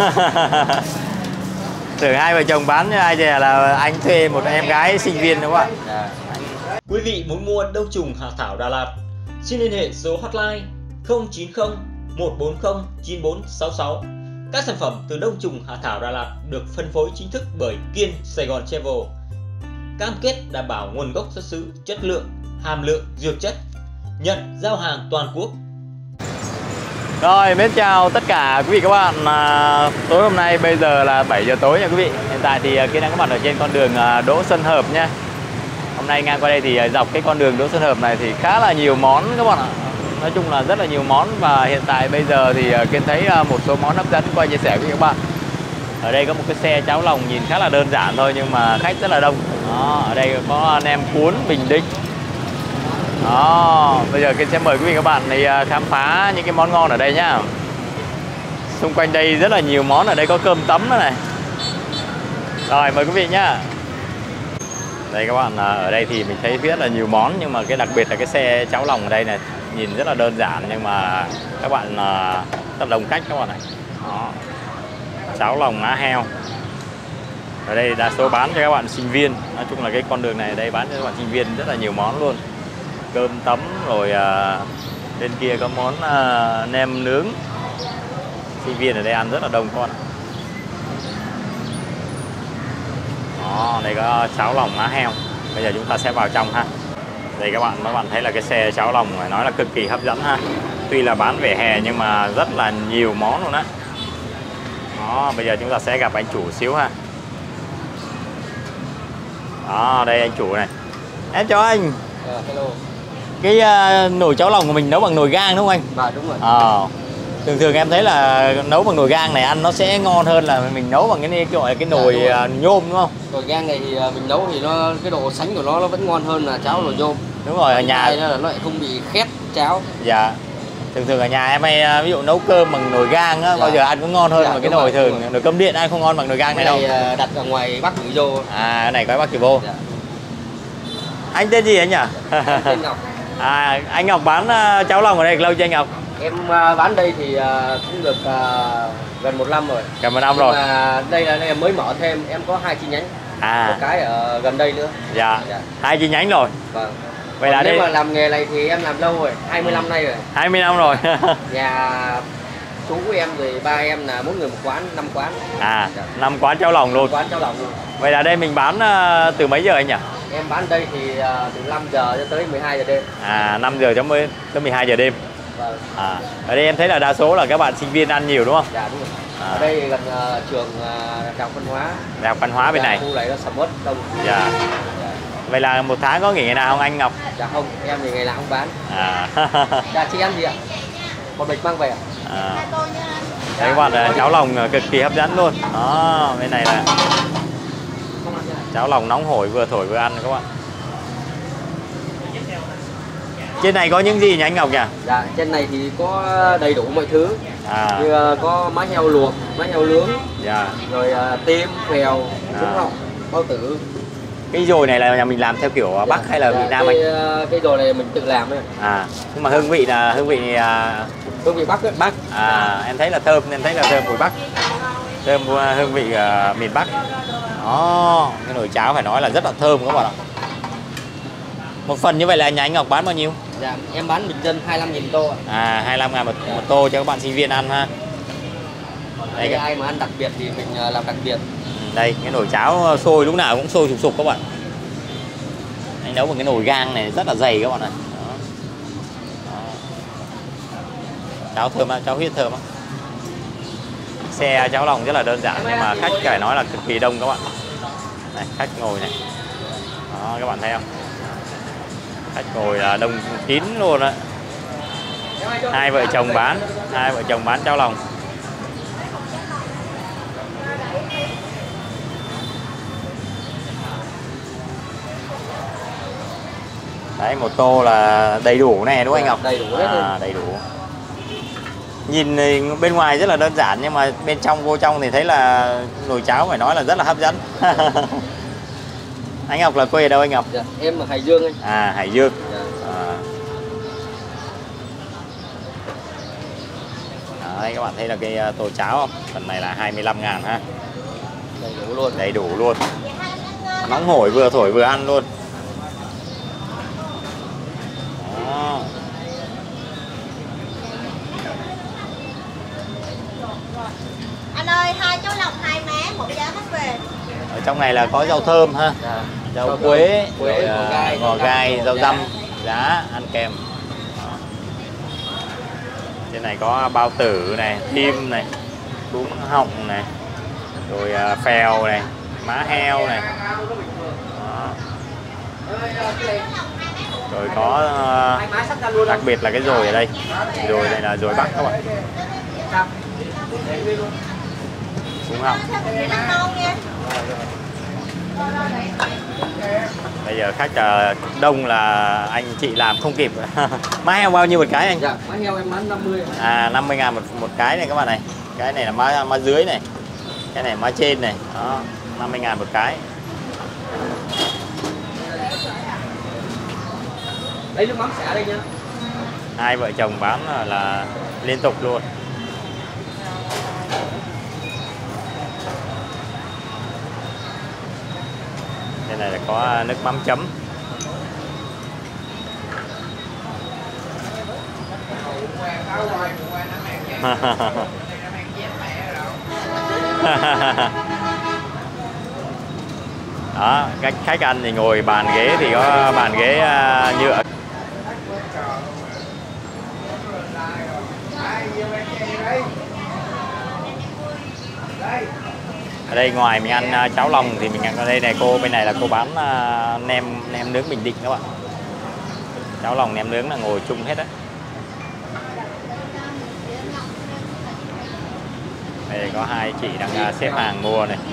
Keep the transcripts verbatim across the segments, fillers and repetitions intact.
Tưởng hai vợ chồng bán, ai dè là anh thuê một em gái sinh viên đúng không ạ? À. Quý vị muốn mua đông trùng hạ thảo Đà Lạt, xin liên hệ số hotline không chín không một bốn không chín bốn sáu sáu. Các sản phẩm từ đông trùng hạ thảo Đà Lạt được phân phối chính thức bởi Kiên Sài Gòn Travel. Cam kết đảm bảo nguồn gốc xuất xứ, chất lượng, hàm lượng dược chất, nhận giao hàng toàn quốc. Rồi, mến chào tất cả quý vị các bạn. À, tối hôm nay bây giờ là bảy giờ tối nha quý vị. Hiện tại thì Kiên đang có mặt ở trên con đường Đỗ Xuân Hợp nha. Hôm nay ngang qua đây thì dọc cái con đường Đỗ Xuân Hợp này thì khá là nhiều món các bạn ạ. Nói chung là rất là nhiều món, và hiện tại bây giờ thì Kiên thấy một số món hấp dẫn qua chia sẻ với các bạn. Ở đây có một cái xe cháo lòng nhìn khá là đơn giản thôi nhưng mà khách rất là đông. Đó, ở đây có nem cuốn Bình Định. Đó, bây giờ Kiên sẽ mời quý vị các bạn đi khám phá những cái món ngon ở đây nhá. Xung quanh đây rất là nhiều món, ở đây có cơm tấm này. Rồi mời quý vị nhá. Đây các bạn, ở đây thì mình thấy rất là nhiều món, nhưng mà cái đặc biệt là cái xe cháo lòng ở đây này nhìn rất là đơn giản nhưng mà các bạn rất đông khách các bạn này. Đó. Cháo lòng á heo. Ở đây đa số bán cho các bạn sinh viên. Nói chung là cái con đường này ở đây bán cho các bạn sinh viên rất là nhiều món luôn. Cơm tấm rồi à, bên kia có món à, nem nướng. Sinh viên ở đây ăn rất là đông con. Đó, đây có cháo lòng á heo. Bây giờ chúng ta sẽ vào trong ha. Đây các bạn, các bạn thấy là cái xe cháo lòng phải nói là cực kỳ hấp dẫn ha. Tuy là bán vỉa hè nhưng mà rất là nhiều món luôn á. Đó, bây giờ chúng ta sẽ gặp anh chủ xíu ha. Đó, đây anh chủ này. Em chào anh. Uh, hello. Cái uh, nồi cháo lòng của mình nấu bằng nồi gang đúng không anh? Dạ đúng rồi. Ờ. Thường thường em thấy là nấu bằng nồi gang này ăn nó sẽ ngon hơn là mình nấu bằng cái gọi là cái nồi dạ, nhôm đúng không? Nồi gang này thì mình nấu thì nó cái độ sánh của nó nó vẫn ngon hơn là cháo nồi nhôm. Đúng rồi, ở nhà nó là nó lại không bị khét cháo. Dạ. Thường thường ở nhà em hay ví dụ nấu cơm bằng nồi gang á, dạ. Bao giờ ăn cũng ngon hơn dạ, mà cái nồi rồi, thường nồi cơm điện ăn không ngon bằng nồi gang này, này đâu. Đặt ở ngoài Bắc gửi vô. À, cái này có Bắc gửi vô. Dạ. Anh tên gì anh nhỉ? Anh tên Ngọc. À, anh Ngọc bán uh, cháo lòng ở đây lâu chưa anh Ngọc? Em uh, bán đây thì uh, cũng được uh, gần một năm rồi. Gần một năm nhưng rồi. Mà đây là em mới mở thêm, em có hai chi nhánh. À. Một cái ở gần đây nữa. Dạ. Dạ. Hai chi nhánh rồi. Vâng. Vậy là nếu đây... mà làm nghề này thì em làm lâu rồi, hai mươi năm nay rồi. hai mươi năm rồi. Nhà chú của em rồi ba em là mỗi người một quán, năm quán. À, năm quán cháo lòng luôn. Quán cháo lòng luôn. Vậy là đây mình bán uh, từ mấy giờ anh nhỉ? Em bán đây thì uh, từ năm giờ cho tới mười hai giờ đêm. À, năm giờ cho tới mười hai giờ đêm. Vâng. À, ở đây em thấy là đa số là các bạn sinh viên ăn nhiều đúng không? Dạ đúng rồi. À. Ở đây gần uh, trường uh, Đại học Văn hóa. Đại học Văn hóa bên dạ, này. Khu này nó sầm uất đông. Dạ. Dạ. Vậy là một tháng có nghỉ ngày nào không anh Ngọc? Dạ không, em thì ngày nào không bán. À. Dạ chị ăn gì ạ? Một bịch mang về ạ. À. Đây các bạn là cháo lòng cực kỳ hấp dẫn luôn. Đó, bên này là cháo lòng nóng hổi vừa thổi vừa ăn các bạn. Trên này có những gì nhỉ anh Ngọc nhỉ? Dạ, trên này thì có đầy đủ mọi thứ. À. Như uh, có má heo luộc, má heo nướng. Dạ. Rồi uh, tim, phèo, trứng à. Họng, bao tử. Cái dồi này là nhà mình làm theo kiểu dạ. Bắc hay là dạ, Việt Nam cái, anh? Cái dồi này mình tự làm ấy. À, nhưng mà hương vị là hương vị uh... hương vị Bắc ấy. Bắc. À, dạ. Em thấy là thơm, em thấy là thơm mùi Bắc. Thơm hương vị uh, miền Bắc. Đó, cái nồi cháo phải nói là rất là thơm các bạn ạ. Một phần như vậy là nhà anh Ngọc bán bao nhiêu? Dạ, em bán bình dân hai mươi lăm nghìn tô ạ. À, hai mươi lăm ngàn một, một tô cho các bạn sinh viên ăn ha. Đây, đây ai mà ăn đặc biệt thì mình làm đặc biệt. Đây, cái nồi cháo sôi lúc nào cũng sôi sục sục các bạn. Anh nấu bằng cái nồi gang này rất là dày các bạn ạ. Đó. Đó. Cháo thơm á, cháo huyết thơm á. Xe cháo lòng rất là đơn giản nhưng mà khách phải nói là cực kỳ đông các bạn. Này, khách ngồi này. Đó, các bạn thấy không? Khách ngồi là đông kín luôn á. Hai vợ chồng bán, hai vợ chồng bán cháo lòng. Đấy, một tô là đầy đủ này đúng không anh Ngọc? Đầy đủ hết. À, đầy đủ. Nhìn bên ngoài rất là đơn giản nhưng mà bên trong vô trong thì thấy là nồi cháo phải nói là rất là hấp dẫn. Anh Ngọc là quê ở đâu anh Ngọc? Dạ, em ở Hải Dương anh. À, Hải Dương. Dạ. À. Đây các bạn thấy là cái tô cháo không? Phần này là hai mươi lăm ngàn ha. Đầy đủ luôn. Đầy đủ luôn. Nóng hổi vừa thổi vừa ăn luôn. Đó. Anh ơi, hai cháu lòng hai má, một giá mất về. Ở trong này là có rau thơm ha. Dạ. Rau Rau quế, thơm, quế, rồi, ngò gai, ngò gai, rau rau răm, răm, giá ăn kèm. Đó. Trên này có bao tử này, tim này, cuống họng này, rồi à, phèo này, má heo này. Đó. Rồi có uh, đặc biệt là cái dồi ở đây. Dồi này là dồi bắc các bạn. Cuống họng. Bây giờ khách uh, đông là anh chị làm không kịp. Má heo bao nhiêu một cái anh? Dạ, má heo em bán năm mươi. À năm mươi ngàn một, một cái này các bạn này. Cái này là má, má dưới này. Cái này má trên này. Đó, năm mươi ngàn một cái. Lấy nước mắm xả đây nhá. Hai vợ chồng bán là, là liên tục luôn. Đây này là có nước mắm chấm. Đó, cách khách ăn thì ngồi bàn ghế thì có bàn ghế uh, nhựa. Ở đây ngoài mình ăn uh, cháo lòng thì mình ăn ở đây này, cô bên này là cô bán uh, nem nem nướng Bình Định các bạn. Cháo lòng nem nướng là ngồi chung hết á. Đây có hai chị đang uh, xếp hàng mua này.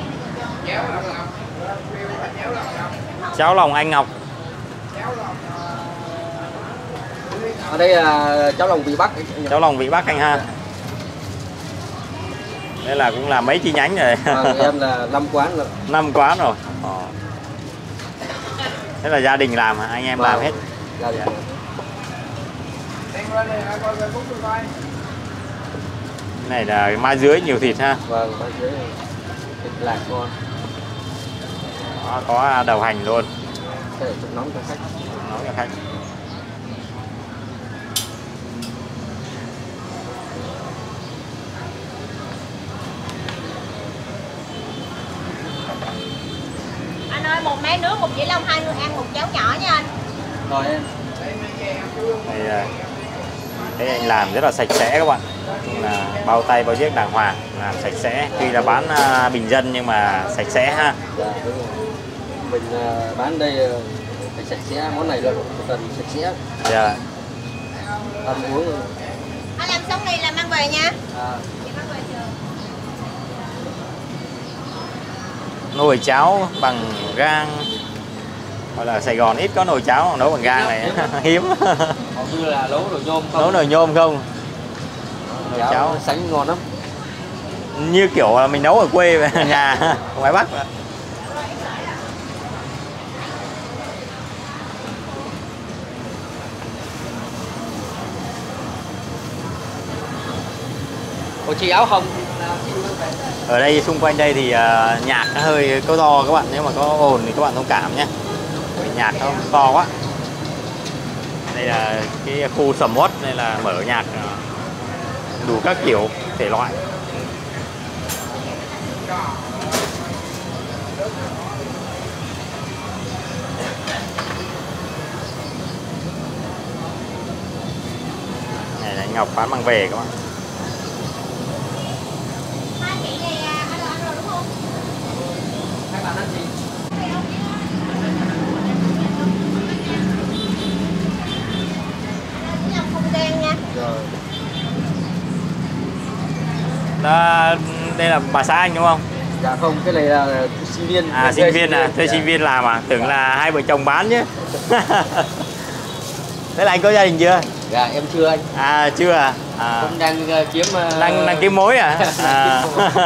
Cháo lòng anh Ngọc. Ở đây là cháo lòng vị Bắc. Cháo lòng vị Bắc anh ha. Đây là cũng là mấy chi nhánh rồi. À, em là năm quán rồi. năm quán rồi. Ờ. Thế là gia đình làm hả? Anh em Vâng. làm hết. Gia đình. Này là má dưới nhiều thịt ha. Vâng, má dưới thịt lạc ngon. Đó, có đầu hành luôn. Để chút nóng cho khách. Nóng cho khách. Anh ơi, một mé nước, một dĩa long, hai người ăn một cháo nhỏ nha anh. Rồi em. Đây, à, thấy anh làm rất là sạch sẽ các bạn. Là bao tay bao chiếc đàng hoàng, làm sạch sẽ. Tuy là bán uh, bình dân nhưng mà sạch sẽ ha. Dạ, đúng rồi. Mình uh, bán đây uh, phải sạch sẽ, món này là cần sạch sẽ. Dạ. Ăn uống. Anh làm xong này là mang về nha. À. Nồi cháo bằng gang. Gọi là Sài Gòn ít có nồi cháo nấu bằng gang này. Hiếm. Hầu như là nấu nồi nhôm không? Nấu nồi nhôm không? Nồi cháo, cháo sánh ngon lắm. như kiểu là mình nấu ở quê về nhà ngoài Bắc. Có chị áo hồng. Ở đây xung quanh đây thì uh, nhạc nó hơi có to các bạn, nếu mà có ồn thì các bạn thông cảm nhé. Vì nhạc nó to quá. Đây là cái khu sầm uất, đây là mở nhạc uh, đủ các kiểu thể loại. Này là Ngọc bán mang về các bạn. Hai bạn ăn gì? Không đen nha. Rồi. Đó, đây là bà xã anh đúng không? Dạ không, cái này là sinh viên. À sinh viên à, thuê sinh viên làm à? Tưởng là hai vợ chồng bán chứ. Thế là anh có gia đình chưa? Dạ em chưa anh. À chưa à? À. Cũng đang uh, kiếm uh... đang đang kiếm mối à? À.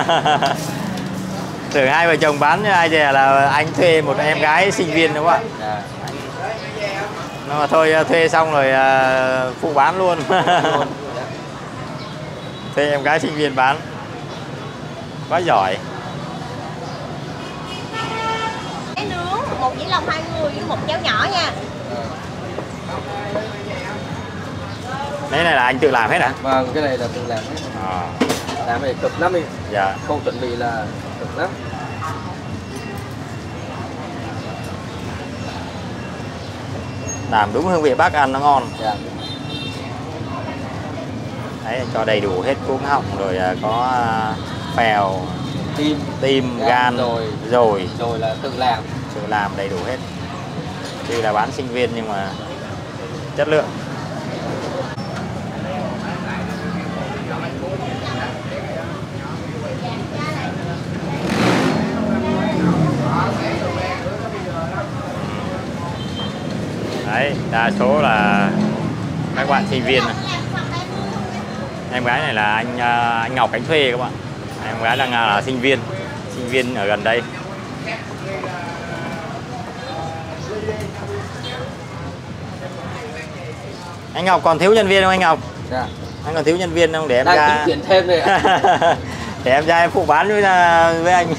Tưởng hai vợ chồng bán, ai dè là anh thuê một em gái sinh viên đúng không ạ? Dạ. Nhưng mà thôi thuê xong rồi uh, phụ bán luôn. Thế em gái sinh viên bán quá giỏi. Cái nướng một dĩa lòng hai người với một cháo nhỏ nha. Cái này là anh tự làm hết hả? Vâng, cái này là tự làm hết. À, Làm này cực lắm đi. dạ. Không chuẩn bị là cực lắm. Làm đúng hương vị Bắc ăn nó ngon. Dạ. Đấy, cho đầy đủ hết cuống họng rồi à, có à, phèo, Tim, tim, gan, gan, rồi. rồi rồi là tự làm. tự làm đầy đủ hết. Tuy là bán sinh viên nhưng mà chất lượng. Đấy, đa số là các bạn sinh viên này. Em gái này là anh anh Ngọc Ánh Thuê các bạn. Em gái là, là sinh viên, sinh viên ở gần đây. Anh Ngọc còn thiếu nhân viên không anh Ngọc? Dạ. Anh còn thiếu nhân viên không để em Đang ra? tính tuyển thêm đây ạ. Để em ra em phụ bán với với anh.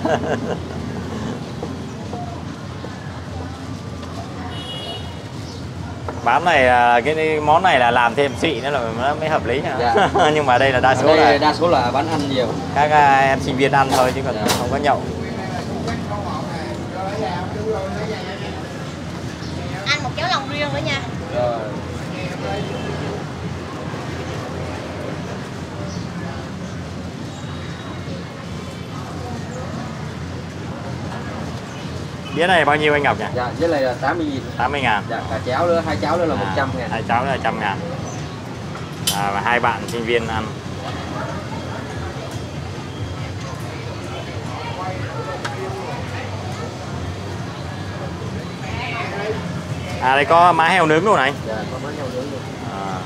Bán này cái món này là làm thêm xị nữa là nó mới hợp lý. Dạ. Nhưng mà đây là đa số đây là đa số là bán ăn nhiều. các em sinh viên ăn thôi chứ còn Dạ. không có nhậu. Ăn một cháo lòng riêng nữa nha. Rồi. Đĩa này bao nhiêu anh Ngọc nhỉ? Dạ, với lại là tám mươi nghìn. tám mươi ngàn. Dạ, cả cháo nữa, hai cháo nữa là một trăm ngàn. Hai cháo là một trăm ngàn. À, và hai bạn sinh viên ăn. À đây có má heo nướng luôn này. Dạ, có má heo nướng luôn. À.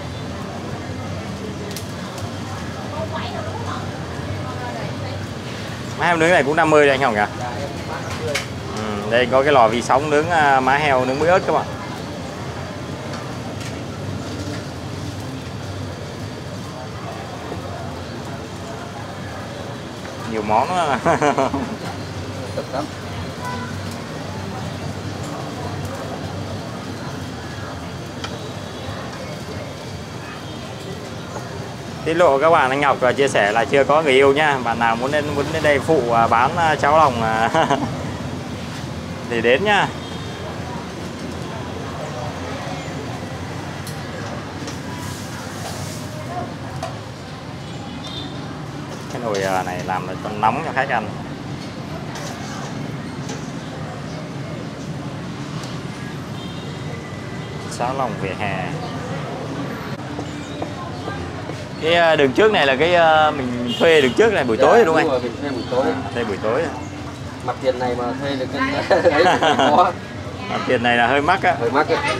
Má heo nướng này cũng năm mươi đây anh Hồng nhỉ? Dạ, em bán năm mươi. Ừ, đây có cái lò vi sóng nướng má heo nướng muối ớt các bạn. Nhiều món đó. Cực lắm. Tiết lộ các bạn, anh Ngọc chia sẻ là chưa có người yêu nha. Bạn nào muốn đến muốn đến đây phụ bán cháo lòng thì đến nha. Cái nồi này làm là cho nóng cho khách ăn. Cháo lòng vỉa hè. Cái đường trước này là cái mình thuê đường trước này buổi Dạ, tối rồi đúng không anh? Rồi, mình thuê buổi tối. À, thuê buổi tối. Mặt tiền này mà thuê được cái đấy thì khó. Mặt tiền này là hơi mắc á. Hơi mắc á.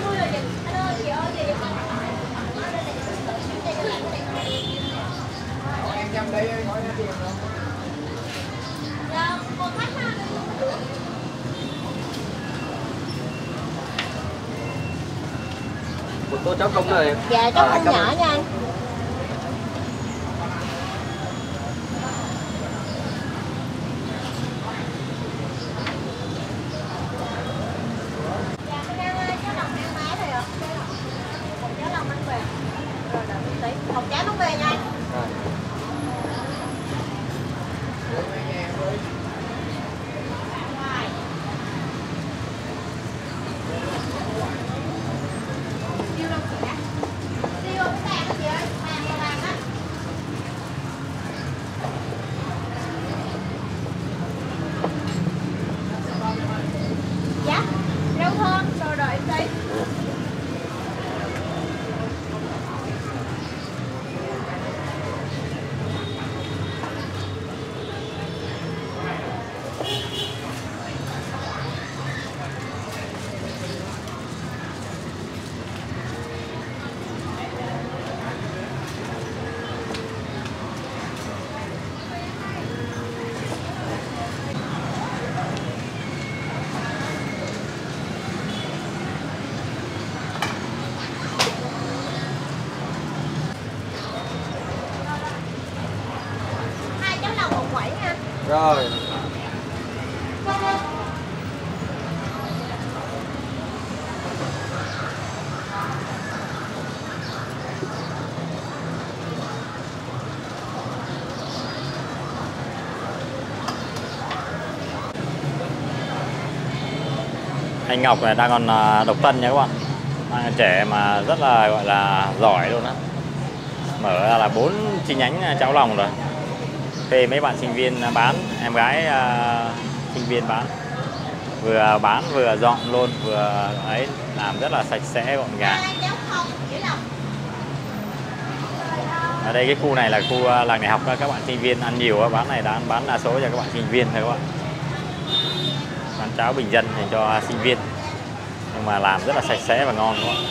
Một tô cháo không này. Dạ cháo không nhỏ nha anh. Một cháo nóng về nha anh. Siêu đâu chị á. Siêu cái tàn đó chị ơi. Rồi. Anh Ngọc này đang còn độc thân nha các bạn, đang là trẻ mà rất là gọi là giỏi luôn á. Mở ra là bốn chi nhánh cháo lòng rồi, thuê mấy bạn sinh viên bán, em gái uh, sinh viên bán, vừa bán vừa dọn luôn, vừa ấy, làm rất là sạch sẽ gọn gàng. Ở đây cái khu này là khu làng đại học, các bạn sinh viên ăn nhiều, bán này bán bán đa số cho các bạn sinh viên thôi các bạn. Bán cháo bình dân dành cho sinh viên, nhưng mà làm rất là sạch sẽ và ngon đúng không?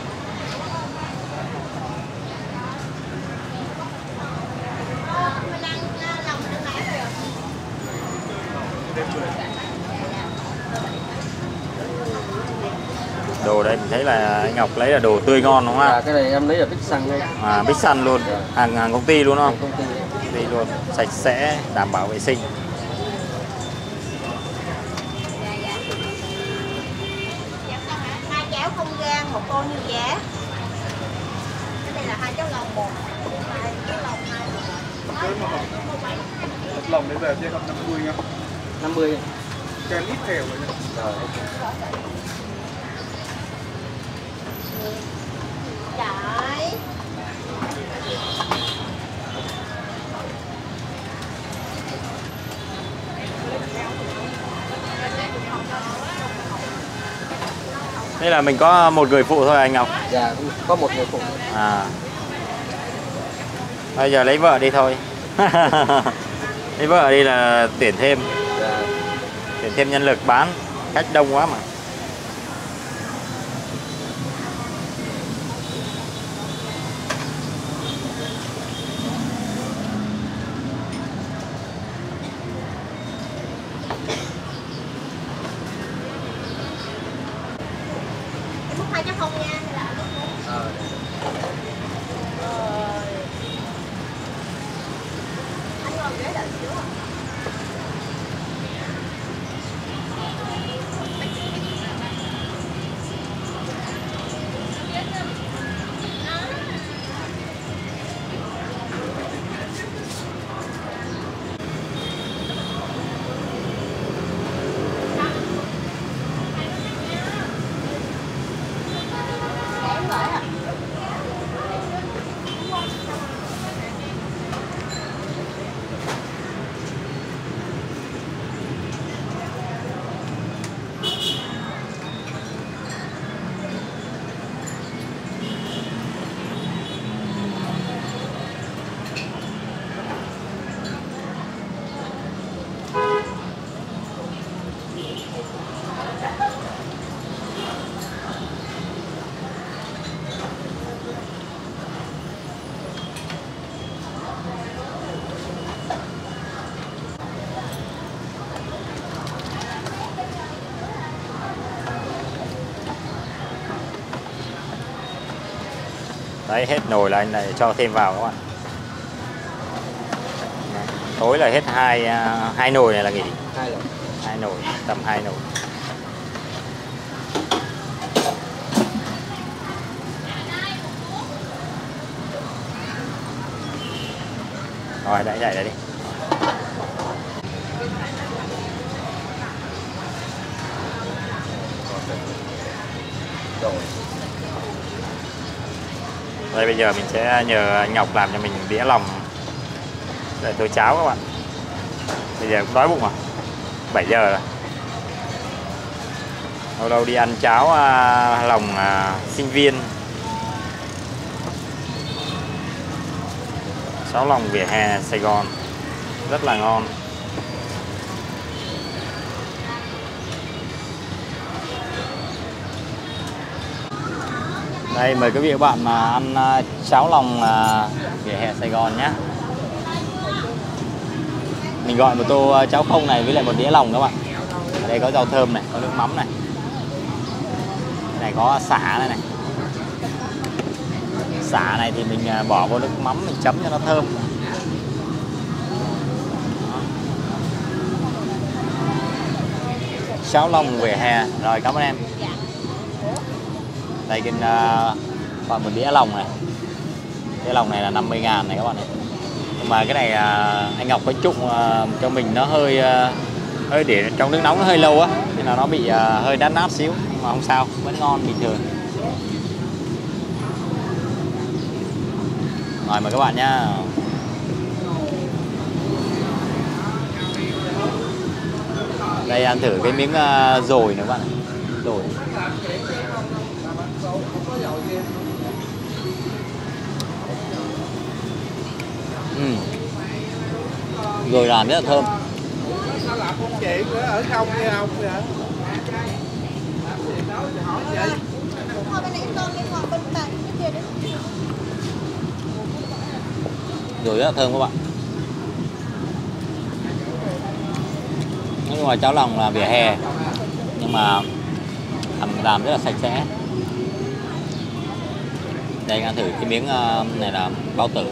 Đồ đây mình thấy là anh Ngọc lấy là đồ tươi ngon đúng không ạ? À, cái này em lấy là Bích Xăng đây. À, Bích Xăng luôn, Dạ. hàng, hàng công ty luôn không? Công ty. Công ty luôn, sạch sẽ, đảm bảo vệ sinh. Hai cháo không gan, một tô như giá. Cái này là hai cháo lòng một, hai cháo lòng hai. Một lòng đấy về chia hợp năm mươi nha. năm mươi. Kèm ít thèo rồi nha. Rồi. Trời. Đây là mình có một người phụ thôi anh Ngọc. Dạ, có một người phụ. À. Bây giờ lấy vợ đi thôi. Lấy vợ đi là tuyển thêm, Dạ. tuyển thêm nhân lực bán, khách đông quá mà. Em múc hai cháo không nha, hay là múc múc? Ờ. Rồi. Anh ngồi ghế đợi xíu à? Em gửi à? Đấy, hết nồi là anh lại cho thêm vào các bạn. Tối là hết hai hai nồi này là nghỉ. Hai rồi. Hai nồi, tầm hai nồi. Rồi, đã chạy ra đi. Rồi. Đây bây giờ mình sẽ nhờ anh Ngọc làm cho mình đĩa lòng để tôi cháo các bạn. Bây giờ cũng đói bụng rồi, bảy giờ rồi. Lâu lâu đi ăn cháo à, lòng à, sinh viên, cháo lòng vỉa hè Sài Gòn rất là ngon. Đây mời quý vị và bạn mà ăn à, cháo lòng à, vỉa hè Sài Gòn nhé. Mình gọi một tô cháo không này với lại một đĩa lòng các bạn. Ở đây có rau thơm này, có nước mắm này. Cái này có sả này này. Sả này thì mình bỏ vô nước mắm mình chấm cho nó thơm. cháo lòng vỉa hè. Rồi cảm ơn em. Đây cái uh, còn một đĩa lòng này. Cái lòng này là năm mươi ngàn này các bạn này. Nhưng mà cái này uh, anh Ngọc có trụng uh, cho mình nó hơi uh, hơi để trong nước nóng nó hơi lâu á, nên là nó bị uh, hơi đắt nát xíu, nhưng mà không sao, vẫn ngon bình thường. Rồi mời các bạn nhá. Đây ăn thử cái miếng uh, dồi nữa các bạn. Dồi. Ừ. Rồi làm rất là thơm. Nó làm công chuyện nữa ở không nghe không vậy? Thôi bên này con cái ngọt bên tay cái kia đấy. Rồi rất là thơm các bạn. Nói chung là cháo lòng là vỉa hè, nhưng mà làm rất là sạch sẽ. Đây ăn thử cái miếng này là bao tử.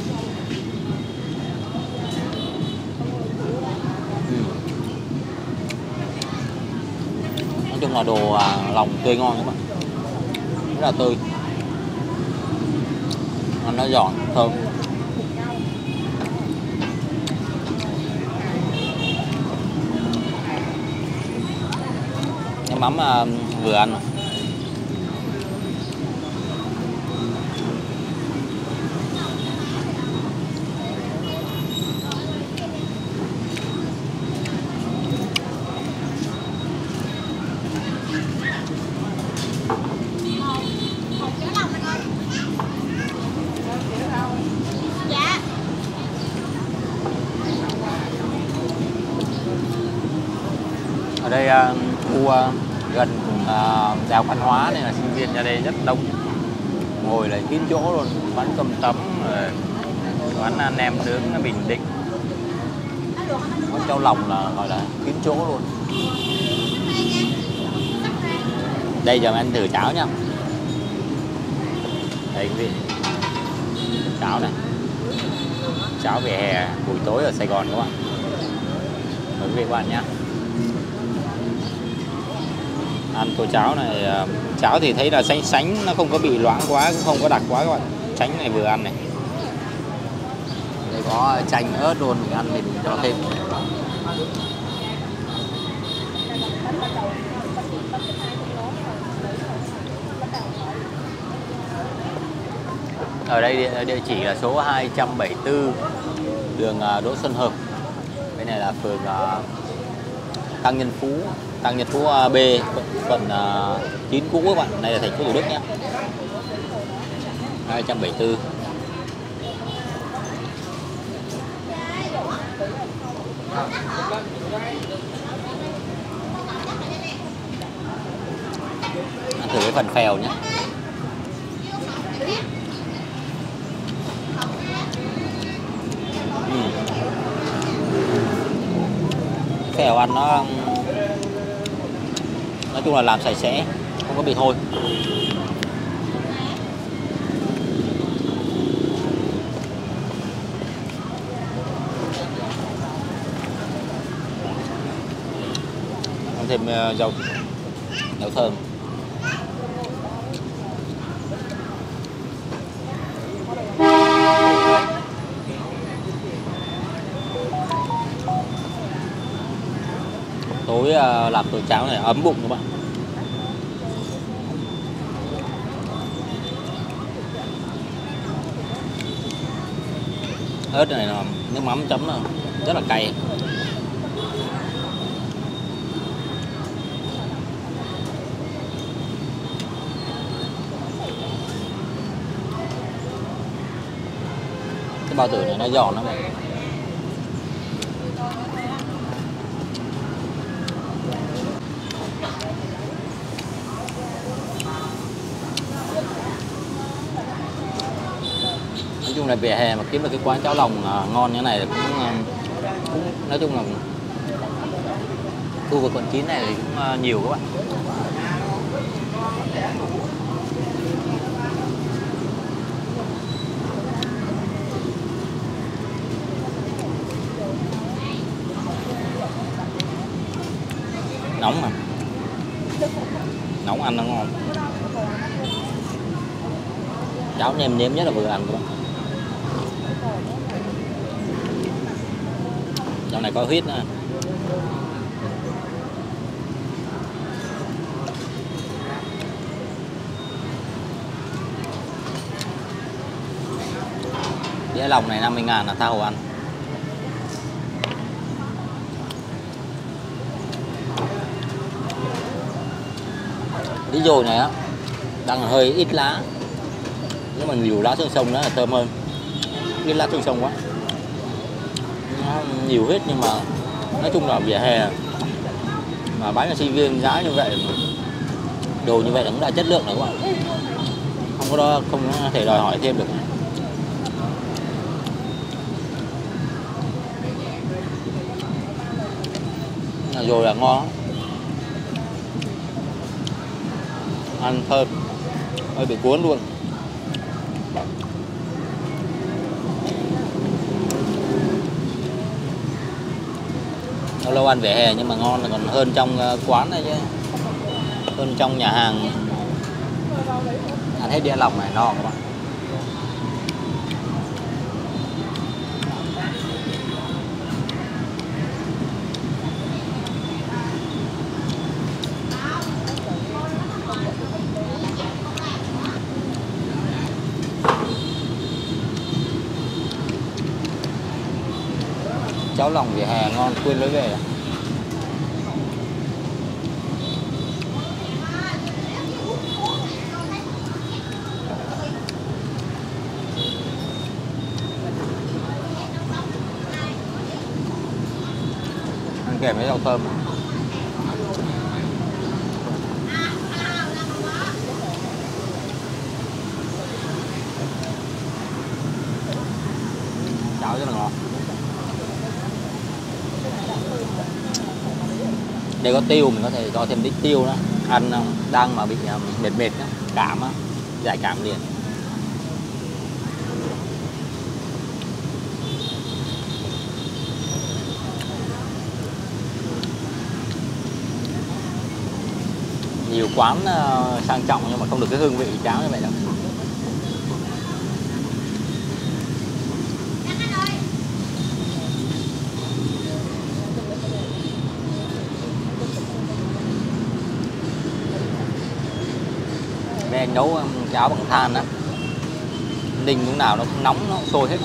Nói chung là đồ lòng tươi ngon các bạn, rất là tươi, nó giòn thơm. Cái mắm vừa ăn. Ở đây uh, khu uh, gần uh, Đại học Văn hóa nên là sinh viên ra đây rất đông, ngồi lại kín chỗ luôn, bán cơm tấm, bán uh, nem nướng Bình Định, món cháo lòng là gọi là kín chỗ luôn. Đây giờ anh thử cháo nha. Đây quý vị, cháo này, cháo vỉa hè buổi tối ở Sài Gòn các bạn. Mời quý vị các bạn nhé. Ăn tô cháo này, cháo thì thấy là sánh sánh, nó không có bị loãng quá, cũng không có đặc quá các bạn. Tránh này vừa ăn này. Đây có chanh ớt luôn, mình ăn thì mình cho thêm. Ở đây địa chỉ là số hai trăm bảy mươi tư đường Đỗ Xuân Hợp. Cái này là phường Tăng Nhân Phú, Tăng Nhân Phú B, phần chín cũ các bạn. Đây là thành phố Thủ Đức nhé. hai trăm bảy mươi tư. Ăn thử cái phần phèo nhé. Phèo ăn nó nói chung là làm sạch sẽ, không có bị hôi. Ăn thêm uh, rau rau thơm. Tối uh, làm tô cháo này ấm bụng các bạn. Ớt này là nước mắm chấm là rất là cay. Cái bao tử này nó giòn lắm. Nói chung là vỉa hè mà kiếm được cái quán cháo lòng ngon như thế này cũng, cũng nói chung là khu vực quận chín này thì cũng nhiều các bạn. Nóng mà. Nóng ăn nó ngon. Cháo nêm nếm nhất là vừa ăn các bạn. Trong này có huyết nữa. Đĩa lòng này năm mươi ngàn là tha hồ ăn. Cái dồi này á đang hơi ít lá, nếu mà nhiều lá xương sông nó là thơm hơn. Ít lá xương sông quá, nó nhiều huyết nhưng mà nói chung là vỉa hè mà bán cho sinh viên giá như vậy, đồ như vậy là cũng đã chất lượng rồi các bạn, không có đó không thể đòi hỏi thêm được. Rồi là ngon, ăn thơm, hơi bị cuốn luôn. Lâu lâu ăn vỉa hè nhưng mà ngon là còn hơn trong quán này chứ, hơn trong nhà hàng. Ăn hết đĩa lòng này no các bạn. Cháo lòng vỉa hè ngon, quên lấy về. Ăn kèm với rau thơm. Cháo rất là ngon. Đây có tiêu, mình có thể cho thêm ít tiêu đó. Ăn đang mà bị mệt mệt đó, cảm á, giải cảm liền. Nhiều quán sang trọng nhưng mà không được cái hương vị cháo như vậy đâu. Anh nấu cháo bằng than á, ninh lúc nào nó cũng nóng, nó cũng sôi hết.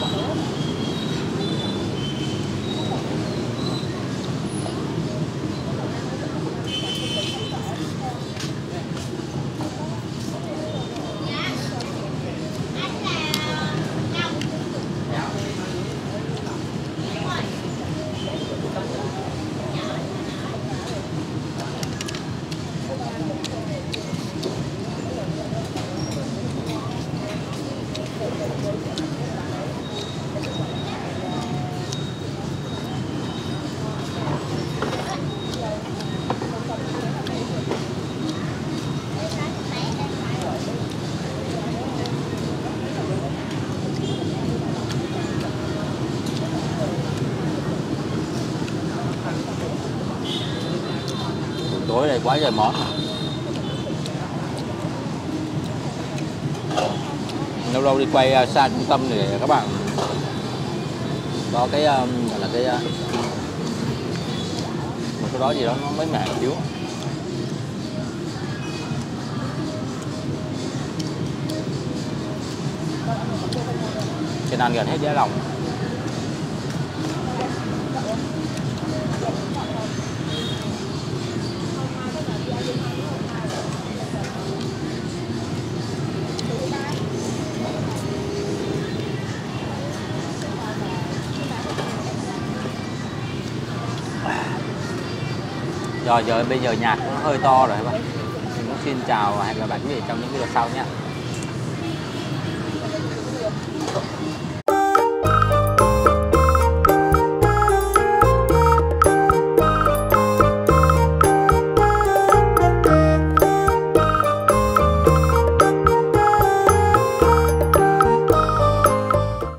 Tối đây quá trời món. Lâu lâu đi quay xa trung tâm để các bạn có cái gọi là cái một cái đó gì đó nó mới mẻ một xíu. Trên ăn gần hết giá lòng. Rồi giờ bây giờ nhạc nó hơi to rồi các bạn. Mình cũng xin chào và hẹn gặp lại quý vị trong những video sau nhé.